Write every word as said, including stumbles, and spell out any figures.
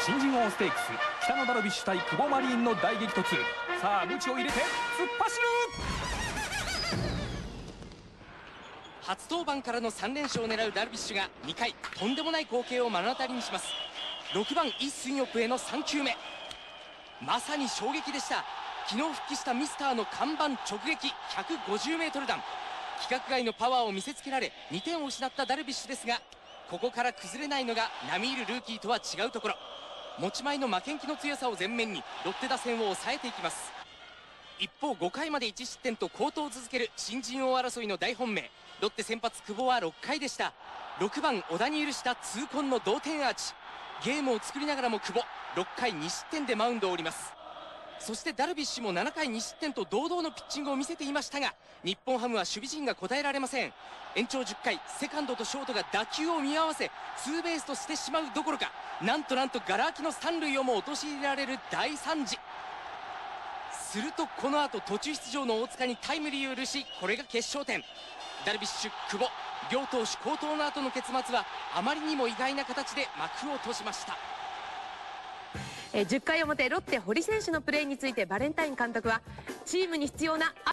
新人王ステークス北のダルビッシュ対久保マリーンの大激突。さあ鞭を入れて突っ走る。 初登板からのさん連勝を狙うダルビッシュがにかいとんでもない光景を目の当たりにします。ろくばんイ・スンヨプへのさん球目、まさに衝撃でした。昨日復帰したミスターの看板直撃 ひゃくごじゅうメートル 弾、規格外のパワーを見せつけられにてんを失ったダルビッシュですが、ここから崩れないのが並みいるルーキーとは違うところ。持ち前の負けん気の強さを前面にロッテ打線を抑えていきます。一方ごかいまでいち失点と好投を続ける新人王争いの大本命、ロッテ先発久保はろっかいでした。ろくばん小田に許した痛恨の同点アーチ。ゲームを作りながらも久保ろっかいに失点でマウンドを降ります。そしてダルビッシュもななかいに失点と堂々のピッチングを見せていましたが、日本ハムは守備陣が応えられません。延長じゅっかい、セカンドとショートが打球を見合わせツーベースとしてしまうどころか、なんとなんとガラ空きの三塁をも陥れられる大惨事。するとこの後途中出場の大塚にタイムリーを許し、これが決勝点。ダルビッシュ、久保両投手好投の後の結末はあまりにも意外な形で幕を閉じました。 じゅっかい表ロッテ堀選手のプレーについてバレンタイン監督は、チームに必要な